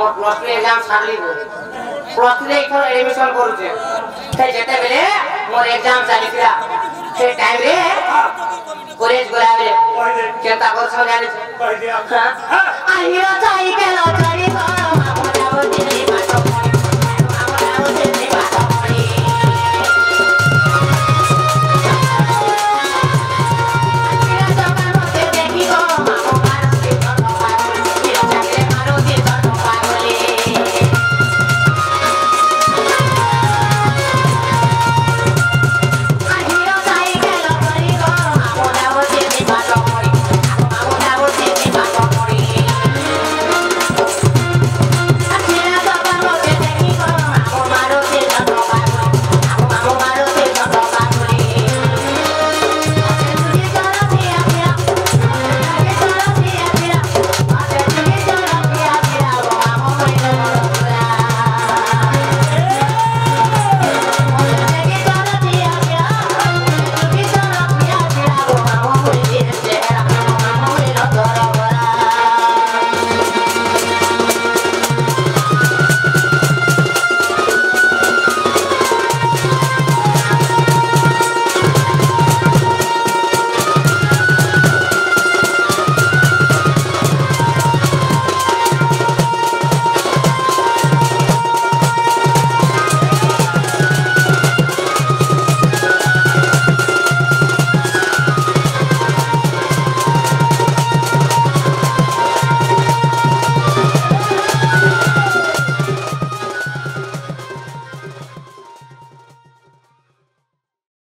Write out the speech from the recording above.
मोर plus 2 exam छाड़ली plus 3 इथर admission करूचे से जेते बेले मोर एग्जाम चलीला से टाइम रे कॉलेज गलाबे केता कर सब जाने कह दिया हां आइयो चाहि के लछरी